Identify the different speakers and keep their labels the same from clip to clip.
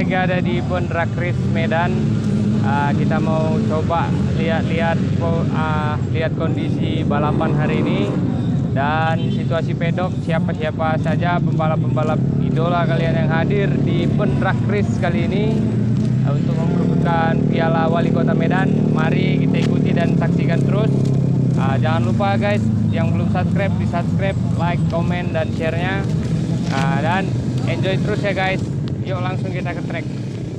Speaker 1: lagi ada di Event Drag Race Medan. Kita mau coba lihat kondisi balapan hari ini dan situasi pedok, siapa-siapa saja pembalap-pembalap idola kalian yang hadir di Event Drag Race kali ini untuk memperebutkan Piala Wali Kota Medan. Mari kita ikuti dan saksikan terus. Jangan lupa guys, yang belum subscribe di subscribe, like, komen, dan share-nya. Dan enjoy terus ya guys. Yuk langsung kita ke track.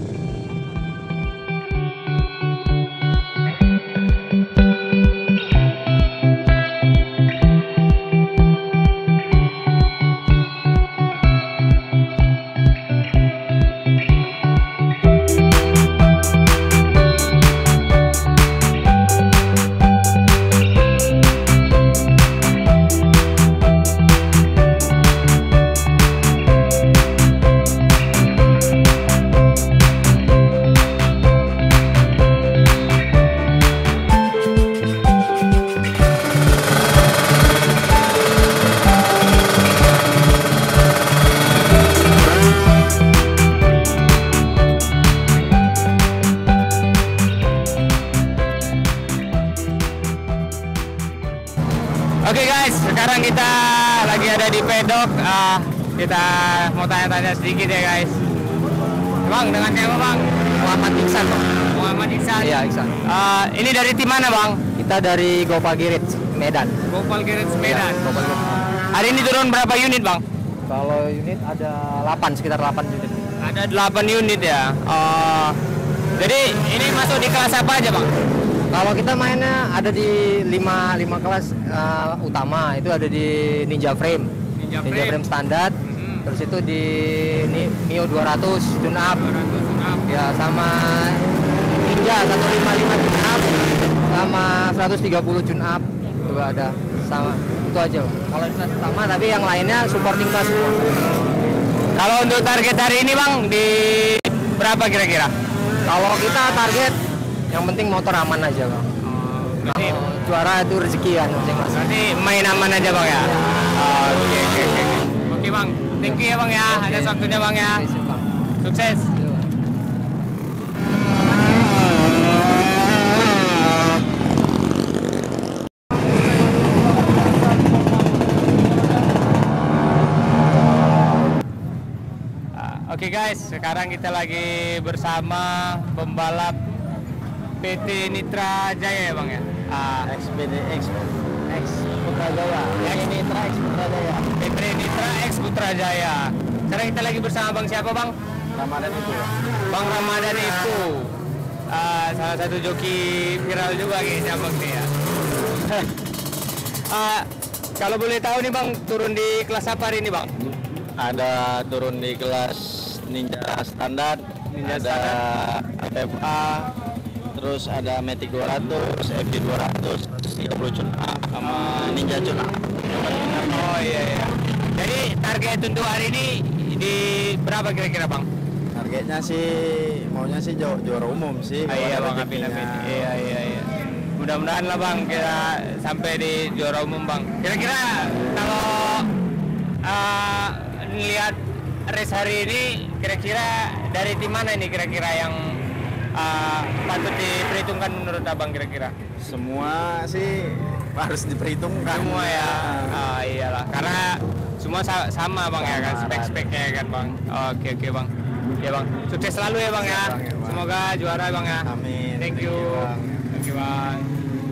Speaker 1: Oke guys, sekarang kita lagi ada di pedok. Kita mau tanya-tanya sedikit ya guys. Bang, dengan siapa bang?
Speaker 2: Muhammad Iksan, Bang.
Speaker 1: Muhammad Iksan.
Speaker 2: Iya, Iksan.
Speaker 1: Ini dari tim mana bang?
Speaker 2: Kita dari Gopal Girit Medan.
Speaker 1: Gopal Girit Medan.
Speaker 2: Ya, Gopal Girit.
Speaker 1: Hari ini turun berapa unit bang?
Speaker 2: Kalau unit ada 8, sekitar 8 unit.
Speaker 1: Ada 8 unit ya. Jadi ini masuk di kelas apa aja bang?
Speaker 2: Kalau kita mainnya ada di 5 kelas utama. Itu ada di Ninja Frame. Ninja Frame standar. Terus itu di Mio 200 tune up. Ya, sama Ninja 155 tune up, sama 130 tune up juga ada. Sama itu aja. Kalau di kelas utama, tapi yang lainnya supporting class semua.
Speaker 1: Kalau untuk target hari ini bang, di berapa kira-kira?
Speaker 2: Kalau kita target yang penting motor aman aja bang. Kalau juara itu rezeki kan masing-masing.
Speaker 1: Berarti main aman aja bang ya? Oke bang, thank you ya bang ya, ada waktunya bang ya. Sukses. Oke guys, sekarang kita lagi bersama pembalap PT Nitra Jaya ya bang ya?
Speaker 2: XPD X Putra Jaya. Nitra X Putra Jaya.
Speaker 1: PT Nitra X Putra Jaya. Sekarang kita lagi bersama bang siapa bang?
Speaker 2: Ramadan itu.
Speaker 1: Bang Ramadan itu. Salah satu joki viral juga kayaknya bang nih ya. Kalau boleh tahu nih bang, turun di kelas apa hari ini bang?
Speaker 3: Ada turun di kelas Ninja Standar, ada FFA, terus ada Matic 200, FD 200, 130 Cuna, sama Ninja Cuna.
Speaker 1: Oh iya. Jadi target untuk hari ini di berapa kira-kira bang?
Speaker 3: Targetnya sih, maunya sih juara umum sih.
Speaker 1: Iya bang, amin. Iya. Mudah-mudahan lah bang kita sampai di juara umum bang. Kira-kira kalau lihat race hari ini, kira-kira dari tim mana ini kira-kira yang patut diperhitungkan menurut abang kira-kira?
Speaker 3: Semua sih harus diperhitungkan.
Speaker 1: Semua ya? Iyalah, karena semua sama bang ya kan, spek-speknya kan bang. Oke bang. Ya bang, sukses selalu ya bang ya. Semoga juara bang ya.
Speaker 3: Amin.
Speaker 1: Thank you bang.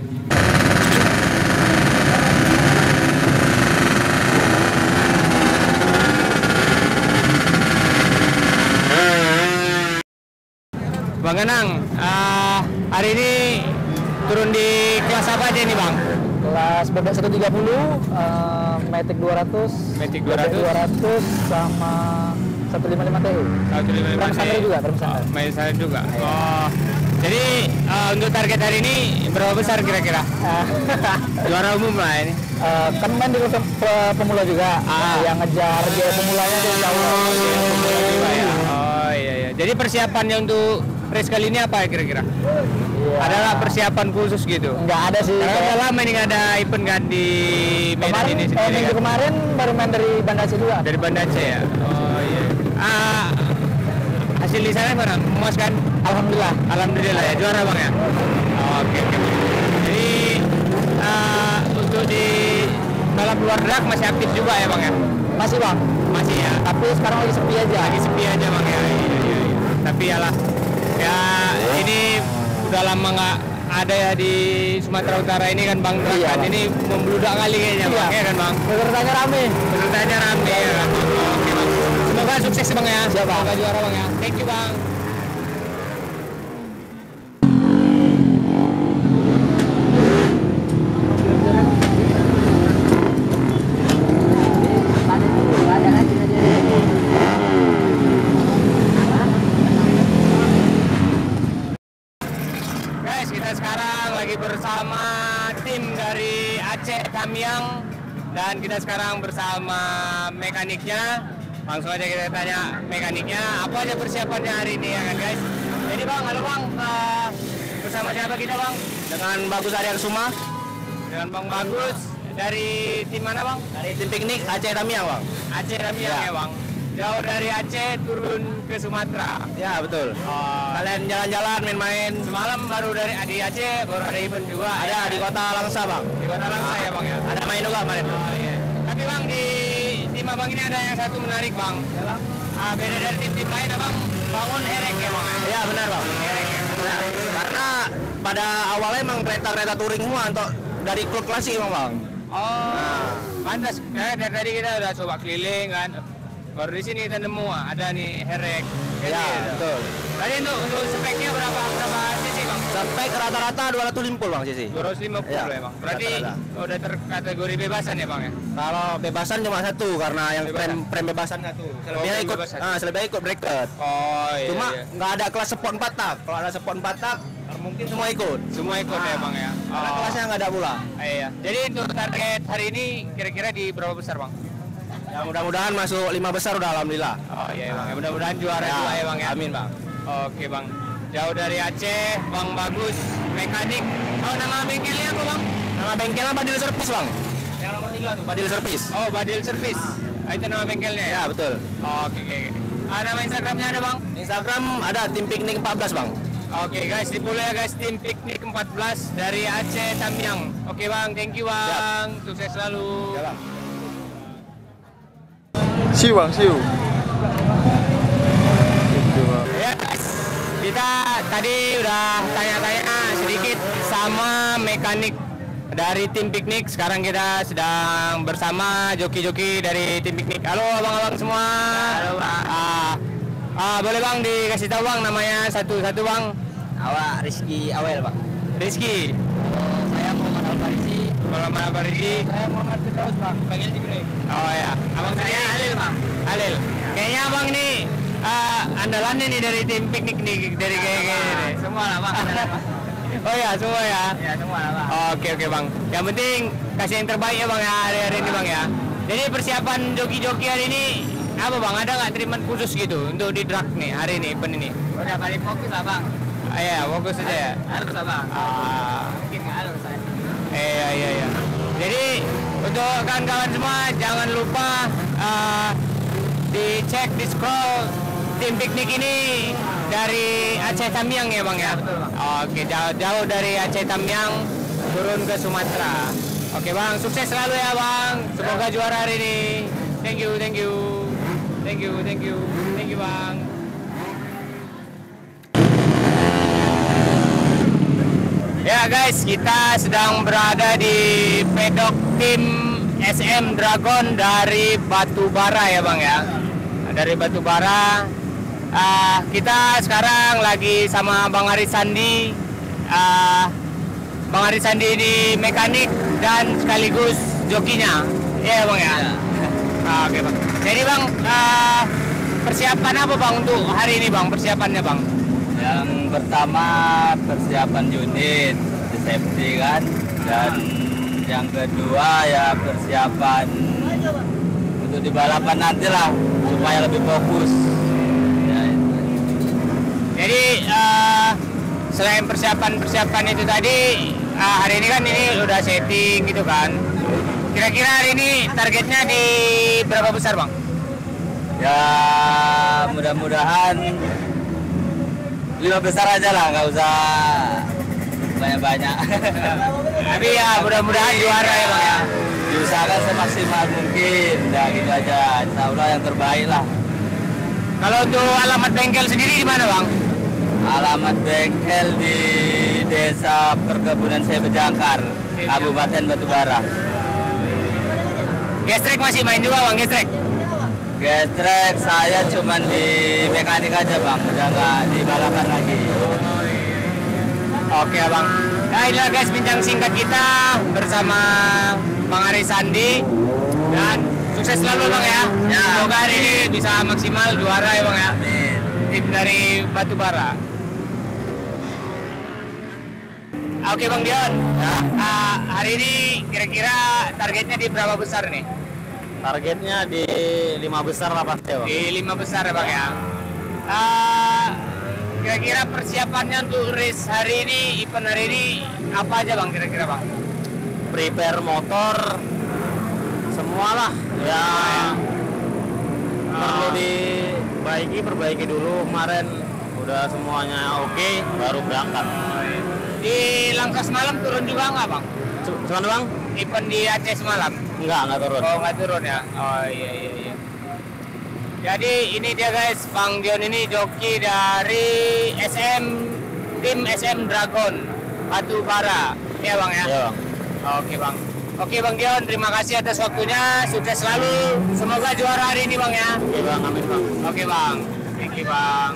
Speaker 1: Bang Anang, hari ini turun di kelas apa aja nih bang?
Speaker 2: Kelas bebek 130, Matic 200,
Speaker 1: Matic 200,
Speaker 2: sama 155 TU.
Speaker 1: 155
Speaker 2: Rem standar juga, rem standar.
Speaker 1: Main standar juga. Oh, jadi untuk target hari ini berapa besar kira-kira? Juara umum lah ini.
Speaker 2: Kan main di pemula juga, yang ngejar dia pemulanya tuh jauh.
Speaker 1: Oh iya. Jadi persiapannya untuk race kali ini apa ya kira-kira? Adalah persiapan khusus gitu?
Speaker 2: Nggak ada sih.
Speaker 1: Karena udah lama ini nggak ada event kan di Medan ini sendiri
Speaker 2: minggu
Speaker 1: kan?
Speaker 2: kemarin baru main dari Banda Aceh juga.
Speaker 1: Dari Banda Aceh ya? Oh iya. Hasil di sana mana? Memuaskan?
Speaker 2: Alhamdulillah.
Speaker 1: Alhamdulillah ya, juara bang ya. Oke. Jadi untuk di balap luar drag masih aktif juga ya bang ya?
Speaker 2: Masih bang.
Speaker 1: Masih ya.
Speaker 2: Tapi sekarang lagi sepi aja.
Speaker 1: Lagi sepi aja bang ya. Iya. Tapi yalah, ya ini udah lama nggak ada ya di Sumatera Utara ini kan bang drag
Speaker 2: Iya,
Speaker 1: kan
Speaker 2: Bang.
Speaker 1: ini membludak kali kayaknya bang ya kan bang.
Speaker 2: Pesertanya rame.
Speaker 1: Pesertanya rame ya kan. Oke bang. Semoga sukses bang ya.
Speaker 2: Siap, Bang.
Speaker 1: Semoga juara bang ya. Thank you bang. Guys, kita sekarang lagi bersama tim dari Aceh Tamiang dan kita sekarang bersama mekaniknya. Langsung aja kita tanya mekaniknya apa aja persiapannya hari ini ya kan guys. Jadi bang, halo bang, bersama siapa kita bang?
Speaker 3: Dengan Bagus Aryan Suma
Speaker 1: Dengan Bang Bagus dari tim mana bang?
Speaker 3: dari tim piknik Aceh Tamiang bang.
Speaker 1: Aceh Tamiang ya bang. Jauh dari Aceh turun ke Sumatera.
Speaker 3: Ya betul. Kalian jalan-jalan main-main.
Speaker 1: Semalam baru di Aceh baru ada event juga.
Speaker 3: Ada di kota Langsa bang.
Speaker 1: Di Kota Langsa ya bang ya.
Speaker 3: Ada main juga kemarin.
Speaker 1: Iya. Tapi bang di tim abang ini ada yang satu menarik bang. Beda dari tim-tim lain abang bangun herek ya bang.
Speaker 3: Iya benar bang.
Speaker 1: Herek ya.
Speaker 3: Benar. Karena pada awalnya emang kereta-kereta touring semua untuk dari klub klasik bang.
Speaker 1: Oh, pantas. Ya, dari tadi kita udah coba keliling kan. Baru di sini kita nemu ada nih herek.
Speaker 3: Ya betul.
Speaker 1: Tadi untuk speknya berapa cc bang?
Speaker 3: Spek rata-rata 250 bang sisi.
Speaker 1: 250
Speaker 3: Ya,
Speaker 1: ya bang. Berarti
Speaker 3: rata-rata.
Speaker 1: udah terkategori bebasan ya bang ya?
Speaker 3: Kalau bebasan cuma satu karena yang
Speaker 1: Bebasan.
Speaker 3: frame bebasan satu. Selebihnya
Speaker 1: frame
Speaker 3: ikut
Speaker 1: bebasan.
Speaker 3: selebihnya ikut bracket.
Speaker 1: Oh iya.
Speaker 3: Cuma
Speaker 1: iya.
Speaker 3: nggak ada kelas sport 4 tak. Kalau ada sport 4 tak mungkin semua ikut.
Speaker 1: Semua ikut ya bang ya?
Speaker 3: Karena kelasnya nggak ada pula.
Speaker 1: Iya. Jadi untuk target hari ini kira-kira di berapa besar bang?
Speaker 3: Ya mudah-mudahan masuk 5 besar udah alhamdulillah.
Speaker 1: Oh iya bang. Ya, mudah-mudahan juara
Speaker 3: Ya,
Speaker 1: juga ya bang ya.
Speaker 3: amin, Bang.
Speaker 1: Oke bang. Jauh dari Aceh, Bang Bagus, mekanik. Oh nama bengkelnya apa bang?
Speaker 3: Nama bengkelnya Badil Service bang.
Speaker 1: Yang nomor 3 tuh.
Speaker 3: Badil Service.
Speaker 1: Oh Badil Service. Itu nama bengkelnya ya?
Speaker 3: Ya betul.
Speaker 1: Oke. Nama Instagramnya ada bang?
Speaker 3: Instagram ada tim piknik 14 bang.
Speaker 1: Oke guys, di follow ya guys, tim piknik 14 dari Aceh Tamiang. Oke bang, thank you bang. Sukses selalu.
Speaker 3: Ya, bang.
Speaker 4: Siu bang, siu.
Speaker 1: Ya guys, kita tadi udah tanya-tanya sedikit sama mekanik dari tim piknik. Sekarang kita sedang bersama joki-joki dari tim piknik. Halo abang-abang semua. Halo bang. Boleh bang dikasih tahu bang namanya satu-satu bang.
Speaker 2: Awak Rizky Awel bang.
Speaker 1: Rizky.
Speaker 2: Saya Muhammad Al-Farisi.
Speaker 1: Muhammad Al-Farisi.
Speaker 2: Saya Muhammad Firdaus bang. Panggil Jibril.
Speaker 1: Oh ya. Abang saya Halil bang. Halil. Kayaknya abang ini andalannya nih dari tim piknik nih dari kayak
Speaker 2: Semua lah bang.
Speaker 1: Oh ya semua ya.
Speaker 2: Ya semua lah bang.
Speaker 1: Oke bang. Yang penting kasih yang terbaik ya bang ya hari ini bang ya. Jadi persiapan joki-joki hari ini apa bang? Ada nggak treatment khusus gitu untuk di drag nih hari ini event ini?
Speaker 2: Udah balik fokus lah bang.
Speaker 1: Iya fokus saja ya.
Speaker 2: Harus lah bang. Mungkin nggak harus saya.
Speaker 1: Iya. Jadi untuk kawan-kawan semua jangan lupa dicek di scroll tim piknik ini dari Aceh Tamiang ya bang ya.
Speaker 2: Betul, Bang.
Speaker 1: Oke jauh dari Aceh Tamiang turun ke Sumatera. Oke bang, sukses selalu ya bang. Semoga juara hari ini. Thank you bang. Ya guys, kita sedang berada di pedok tim SM Dragon dari Batubara ya bang ya. Dari Batubara. Kita sekarang lagi sama Bang Aris Sandi. Bang Aris Sandi di mekanik dan sekaligus jokinya. Iya bang ya. Oke bang. Jadi bang, persiapan apa bang untuk hari ini bang? Persiapannya bang?
Speaker 3: Yang pertama persiapan unit safety kan, dan yang kedua ya persiapan untuk di balapan nanti lah supaya lebih fokus. Ya, itu.
Speaker 1: Jadi selain persiapan itu tadi, hari ini kan ini udah setting gitu kan. Kira-kira hari ini targetnya di berapa besar bang?
Speaker 3: Ya mudah-mudahan 5 besar aja lah, nggak usah banyak-banyak.
Speaker 2: Tapi ya mudah-mudahan juara ya Bang ya.
Speaker 3: Diusahakan semaksimal mungkin, ya gitu aja. Insya Allah yang terbaik lah.
Speaker 2: Kalau untuk alamat bengkel sendiri di mana Bang?
Speaker 3: Alamat bengkel di Desa Perkebunan Sebejangkar, Kabupaten Batubara.
Speaker 2: Gestrek masih main juga Bang, gestrek?
Speaker 3: Gestrek saya cuman di mekanik aja Bang, udah nggak di balapan lagi.
Speaker 2: Oke Bang. Nah inilah guys bincang singkat kita bersama Bang Aris Sandi. Dan sukses selalu Bang ya. Semoga hari ini bisa maksimal juara ya Bang ya. Tim dari Batubara. Oke Bang Dion. Hari ini kira-kira targetnya di berapa besar nih?
Speaker 3: Targetnya di 5 besar lah pasti Bang.
Speaker 2: Di 5 besar ya Bang ya. Kira-kira persiapannya untuk race hari ini, event hari ini apa aja Bang kira-kira Bang?
Speaker 3: Prepare motor, semua lah. Ya perlu perbaiki dulu. Kemarin udah semuanya oke, baru berangkat.
Speaker 2: Di Langkah semalam turun juga nggak Bang?
Speaker 3: Cuman Bang?
Speaker 2: Event di Aceh semalam?
Speaker 3: Nggak turun.
Speaker 2: Oh nggak turun ya? Oh iya. Jadi ini dia guys, Bang Dion ini joki dari tim SM Dragon Batubara. Ya Bang ya?
Speaker 3: Iya Bang.
Speaker 2: Oke Bang. Oke Bang Dion, terima kasih atas waktunya. Sukses selalu. Semoga juara hari ini Bang ya.
Speaker 3: Oke Bang, amin Bang.
Speaker 2: Oke Bang. Thank you Bang.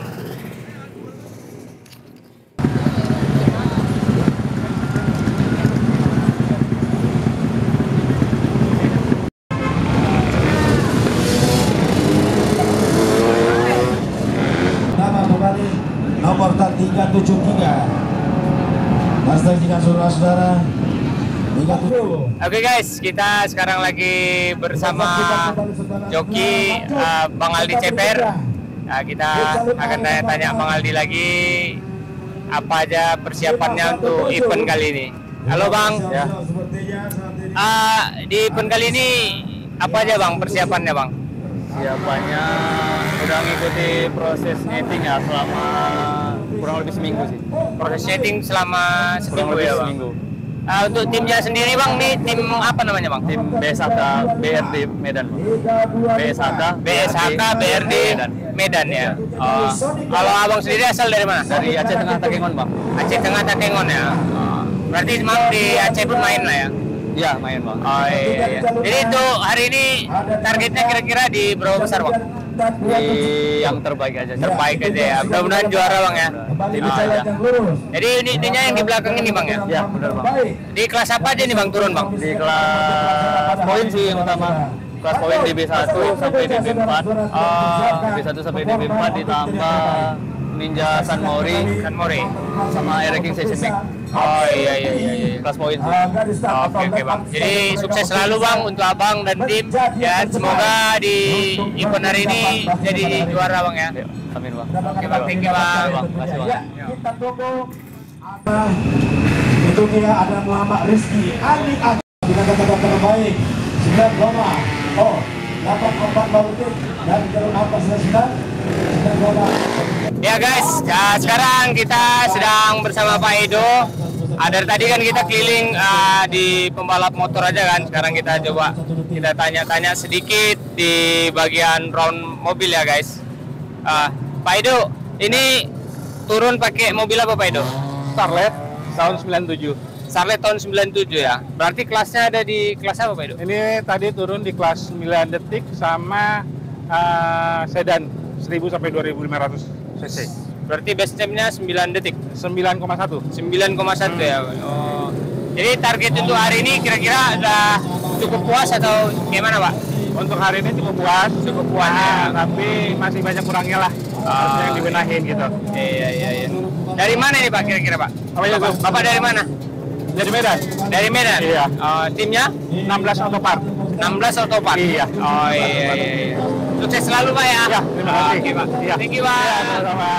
Speaker 4: Nomor 373. Pastikan saudara-saudara.
Speaker 1: Oke guys, kita sekarang lagi bersama joki Bang Aldi Ceper. Nah, kita akan tanya-tanya Bang Aldi lagi apa aja persiapannya untuk event kali ini. Halo Bang. Ya. Di event kali ini apa aja Bang persiapannya Bang?
Speaker 3: Siapanya udah ngikuti proses netting ya selama kurang lebih seminggu sih.
Speaker 1: Proses setting selama seminggu ya Bang?
Speaker 3: Seminggu.
Speaker 1: Untuk timnya sendiri Bang, nih tim apa namanya Bang?
Speaker 3: Tim BSHK BRD Medan Bang.
Speaker 1: BSHK BRD Medan ya. Kalau Abang sendiri asal dari mana?
Speaker 3: Dari Aceh Tengah Takengon Bang.
Speaker 1: Aceh Tengah Takengon ya. Berarti maaf di Aceh pun main lah ya?
Speaker 3: Iya main Bang.
Speaker 1: Oh iya. Jadi itu hari ini targetnya kira-kira di berapa besar Bang?
Speaker 3: Di yang terbaik aja.
Speaker 1: Terbaik aja ya. Mudah-mudahan juara Bang ya.
Speaker 3: Aja.
Speaker 1: Jadi ininya yang di belakang ini Bang ya?
Speaker 3: Ya benar Bang.
Speaker 1: Di kelas apa aja nih Bang turun Bang?
Speaker 3: Di kelas poin sih yang utama. Kelas poin di B1 sampai di B4. B1 sampai di B4 ditambah Ninja San Mori sama Air King Session Max.
Speaker 1: Oh iya.
Speaker 3: Kelas poin sih.
Speaker 1: Oke Bang. Jadi sukses selalu Bang untuk Abang dan tim. Dan semoga di event hari ini jadi juara Bang ya.
Speaker 3: Amin Bang.
Speaker 1: Oke Bang, thank you Bang.
Speaker 3: Makasih Bang.
Speaker 4: Kita tunggu. Itu dia ada Muhammad Rizky Ali dengan kata-kata terbaik 9 goma. 8 baru dan jalur atas 9 goma.
Speaker 1: Ya guys, sekarang kita sedang bersama Pak Edo. Dari tadi kan kita keliling di pembalap motor aja kan. Sekarang kita coba kita tanya-tanya sedikit di bagian round mobil ya guys. Pak Edo, ini turun pakai mobil apa Pak Edo?
Speaker 3: Starlet tahun 97.
Speaker 1: Starlet tahun 97 ya. Berarti kelasnya ada di kelas apa Pak Edo?
Speaker 5: Ini tadi turun di kelas 9 detik sama sedan 1000 sampai 2500 cc.
Speaker 1: Berarti base time-nya 9 detik.
Speaker 5: 9,1.
Speaker 1: 9,1 ya. Oh. Jadi target untuk hari ini kira-kira udah cukup puas atau gimana Pak?
Speaker 5: Untuk hari ini cukup puas,
Speaker 1: ya.
Speaker 5: Tapi masih banyak kurangnya lah. Harusnya yang dibenahin gitu.
Speaker 1: Iya. Dari mana nih Pak kira-kira Pak? Bapak dari mana?
Speaker 5: Dari Medan.
Speaker 1: Dari Medan?
Speaker 5: Iya.
Speaker 1: Timnya?
Speaker 5: 16 Autopart.
Speaker 1: 16 Autopart?
Speaker 5: Iya.
Speaker 1: Oh iya. Sukses selalu Pak ya?
Speaker 5: Ya, terima kasih.
Speaker 1: Oke Pak.
Speaker 5: Iya.
Speaker 1: Thank you Pak.
Speaker 5: Ya, sama-sama.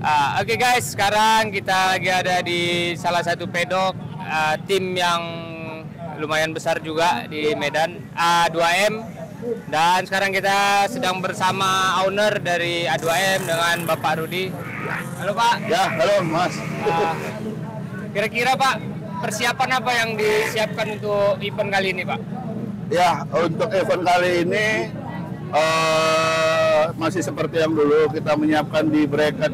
Speaker 1: Oke guys, sekarang kita lagi ada di salah satu pedok tim yang lumayan besar juga di Medan, A2M. Dan sekarang kita sedang bersama owner dari A2M dengan Bapak Rudi. Halo Pak.
Speaker 6: Ya, halo Mas.
Speaker 1: Kira-kira Pak, persiapan apa yang disiapkan untuk event kali ini Pak?
Speaker 6: Ya, untuk event kali ini masih seperti yang dulu, kita menyiapkan di bracket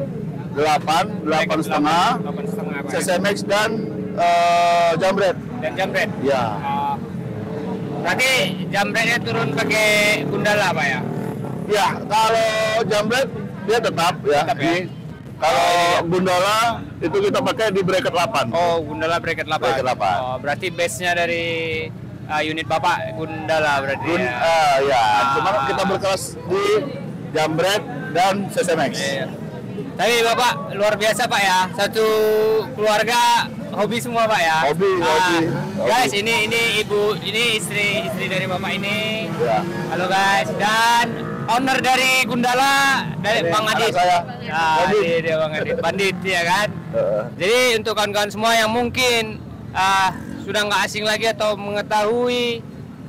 Speaker 6: 8,5, CCMX dan jambret.
Speaker 1: Dan jambret?
Speaker 6: Ya.
Speaker 1: Berarti jambretnya turun pakai gundala Pak ya?
Speaker 6: Ya, kalau jambret dia tetap ya.
Speaker 1: Tetap ya?
Speaker 6: Kalau gundala itu kita pakai di bracket 8.
Speaker 1: Oh, gundala bracket 8.
Speaker 6: Bracket 8.
Speaker 1: Oh, berarti base-nya dari unit Bapak gundala berarti ya.
Speaker 6: Ya, cuma kita berkelas di jambret dan CCMX.
Speaker 1: Iya. Tapi Bapak luar biasa Pak ya, satu keluarga hobi semua Pak ya.
Speaker 6: Hobi.
Speaker 1: Guys, ini ibu, ini istri dari Bapak ini.
Speaker 6: Ya.
Speaker 1: Halo guys, dan owner dari Gundala dari Bang Adit.
Speaker 6: Saya.
Speaker 1: Dia Bang Adit, Bandit ya kan. Jadi untuk kawan-kawan semua yang mungkin sudah nggak asing lagi atau mengetahui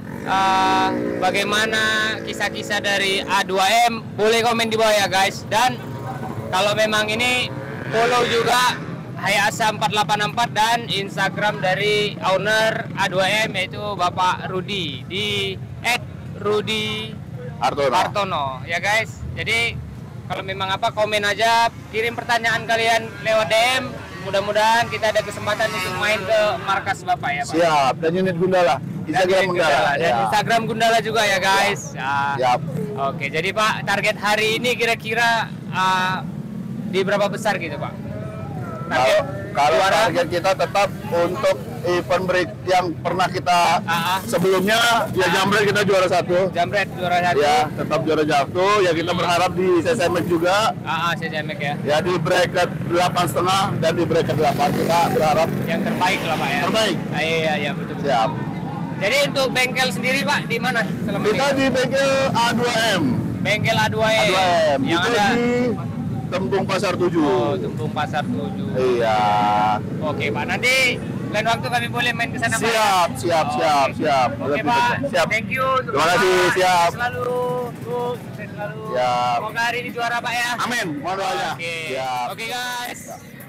Speaker 1: bagaimana kisah-kisah dari A2M, boleh komen di bawah ya guys. Dan kalau memang ini follow juga Hayasa 484 dan Instagram dari owner A2M yaitu Bapak Rudi di @Rudi Hartono ya guys. Jadi kalau memang apa, komen aja, kirim pertanyaan kalian lewat DM. Mudah-mudahan kita ada kesempatan untuk main ke markas Bapak ya Pak.
Speaker 6: Siap, dan unit Gundala. Instagram Gundala.
Speaker 1: Dan
Speaker 6: Ya.
Speaker 1: Instagram Gundala juga ya guys.
Speaker 6: Siap.
Speaker 1: Oke, jadi Pak, target hari ini kira-kira di berapa besar gitu Pak?
Speaker 6: Kalau target kita tetap untuk event break yang pernah kita sebelumnya, ya jambret kita juara 1.
Speaker 1: Jambret juara 1.
Speaker 6: Ya, tetap juara 1. Ya kita berharap di CCMX juga.
Speaker 1: CCMX ya.
Speaker 6: Ya di bracket 8,5 dan di bracket 8 kita berharap
Speaker 1: Yang terbaik lah Pak ya.
Speaker 6: terbaik.
Speaker 1: Iya betul.
Speaker 6: Siap.
Speaker 1: Jadi untuk bengkel sendiri Pak di mana selama
Speaker 6: Kita
Speaker 1: ini?
Speaker 6: di bengkel A2M.
Speaker 1: Bengkel A2M.
Speaker 6: A2M.
Speaker 1: Yang
Speaker 6: Itu
Speaker 1: ada
Speaker 6: di Tempung Pasar 7.
Speaker 1: Oh, Tumpung Pasar 7.
Speaker 6: Iya.
Speaker 1: Oke Pak, nanti lain waktu kami boleh main ke sana Pak.
Speaker 6: Siap.
Speaker 1: Oke
Speaker 6: Lebih
Speaker 1: Pak,
Speaker 6: dekat. Siap.
Speaker 1: thank you.
Speaker 6: Terima kasih, siap.
Speaker 1: Selalu, sukses selalu.
Speaker 6: Siap.
Speaker 1: Semoga hari ini juara Pak ya.
Speaker 6: Amin. Mohon doanya.
Speaker 1: Oke.
Speaker 6: Siap.
Speaker 1: Oke guys.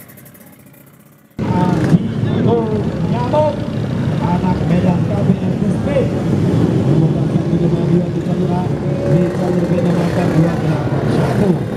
Speaker 4: Nyamuk anak Medan KBSSP merupakan kemajuan di jalur beda mata 281.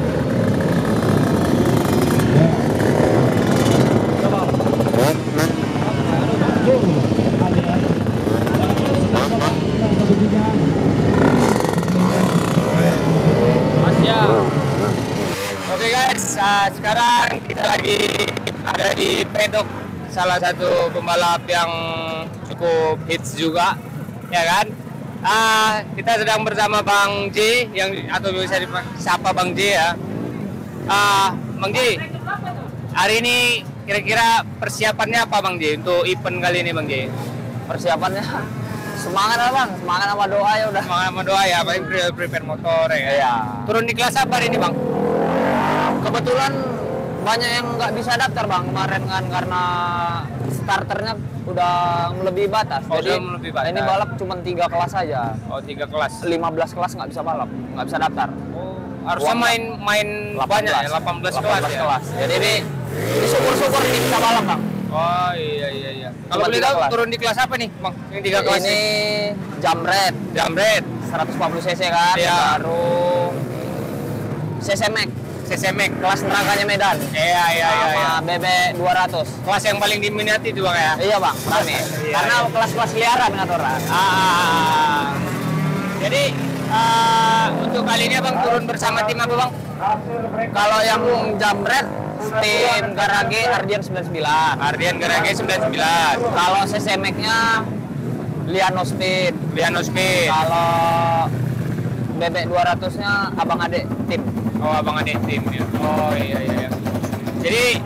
Speaker 1: Oke guys, sekarang kita lagi ada di pedok salah satu pembalap yang cukup hits juga, ya kan? Kita sedang bersama Bang J, yang atau bisa disapa Bang J ya. Bang J, hari ini kira-kira persiapannya apa Bang J untuk event kali ini Bang J?
Speaker 2: Persiapannya semangat lah Bang, semangat sama doa ya udah.
Speaker 1: Semangat sama doa ya, paling prepare motor ya.
Speaker 2: Iya.
Speaker 1: Turun di kelas apa hari ini Bang?
Speaker 2: Kebetulan banyak yang nggak bisa daftar Bang kemarin kan karena starternya udah melebihi batas.
Speaker 1: Oh,
Speaker 2: Jadi
Speaker 1: udah melebihi batas.
Speaker 2: ini balap cuma 3 kelas aja.
Speaker 1: Oh, 3 kelas.
Speaker 2: 15 kelas nggak bisa balap, nggak bisa daftar.
Speaker 1: Harusnya main banyak ya, 18 kelas ya.
Speaker 2: Jadi ini syukur-syukur nih bisa balap Bang.
Speaker 1: Oh iya. Kalau
Speaker 2: Cuma
Speaker 1: boleh
Speaker 2: 3
Speaker 1: tahu
Speaker 2: kelas.
Speaker 1: turun di kelas apa nih Bang? Yang 3 kelas
Speaker 2: Ini jambret
Speaker 1: Jambret,
Speaker 2: 150 cc kan,
Speaker 1: Iya.
Speaker 2: baru CCMX
Speaker 1: CCMX.
Speaker 2: kelas nerakanya Medan.
Speaker 1: Iya.
Speaker 2: Sama BB 200.
Speaker 1: Kelas yang paling diminati itu Bang ya.
Speaker 2: Iya Bang, rame.
Speaker 1: Iya,
Speaker 2: Karena
Speaker 1: iya.
Speaker 2: kelas-kelas liaran minat orang.
Speaker 1: Jadi untuk kali ini Abang turun bersama tim apa Bang?
Speaker 2: Kalau yang jambret tim Garage Ardian 99.
Speaker 1: Ardian Garage 99.
Speaker 2: Kalau CCMX-nya Liano Speed.
Speaker 1: Liano Speed.
Speaker 2: Kalau BB 200-nya Abang Ade tim.
Speaker 1: Oh, Abang Ade tim ya. Oh iya. Jadi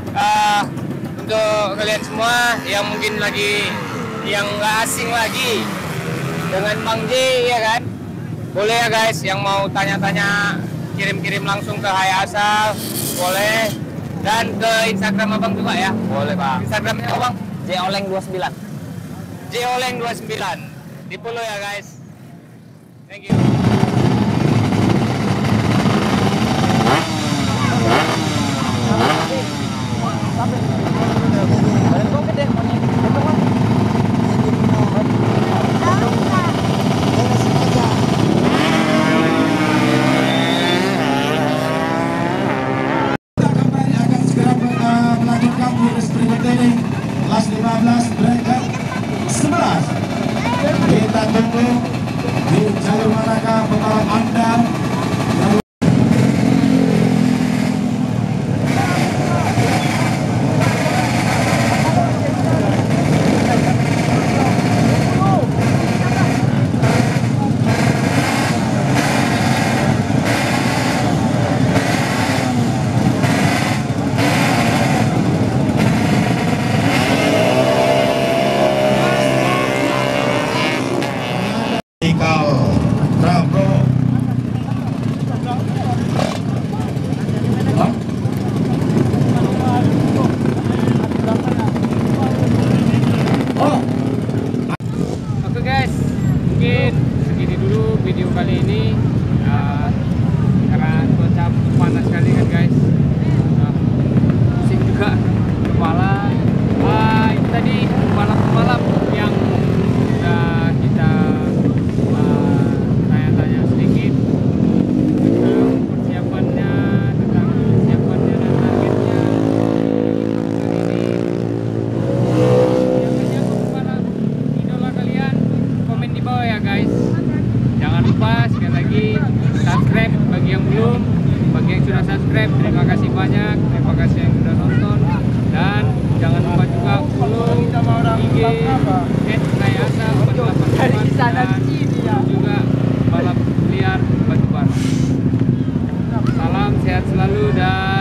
Speaker 1: untuk kalian semua yang mungkin lagi yang nggak asing lagi dengan Bang J ya kan, boleh ya guys yang mau tanya-tanya kirim-kirim langsung ke Hayasa boleh. Dan ke Instagram abang juga ya.
Speaker 2: Boleh Pak.
Speaker 1: Instagramnya abang
Speaker 2: Joleng29.
Speaker 1: Joleng29. Di follow ya guys. Thank you.
Speaker 4: Melanjutkan di sprint training kelas 15 bracket 11. Kita tunggu di jalur manakah pembalap Anda.
Speaker 1: Oke guys, mungkin segini dulu video kali ini. Karena cuaca panas sekali kan guys, pusing juga kepala. Itu tadi pembalap-pembalap yang sudah kita tanya-tanya sedikit tentang persiapannya, dan targetnya. Siapanya pembalap idola kalian, komen di bawah ya guys. Jangan lupa sekali lagi subscribe bagi yang belum, bagi yang sudah subscribe terima kasih banyak, terima kasih yang sudah nonton, dan jangan lupa juga follow IG @kayasa48 dan juga balap liar Batubara. Salam sehat selalu dan